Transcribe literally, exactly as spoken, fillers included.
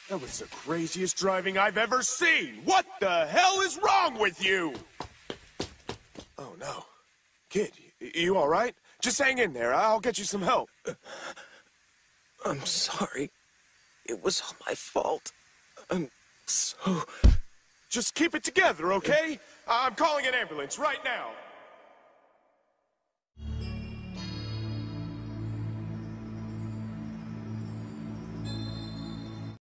That was the craziest driving I've ever seen! What the hell is wrong with you? Oh, no. Kid, you all right? Just hang in there. I'll get you some help. I'm sorry. It was all my fault. I'm so... Just keep it together, okay? I'm calling an ambulance right now.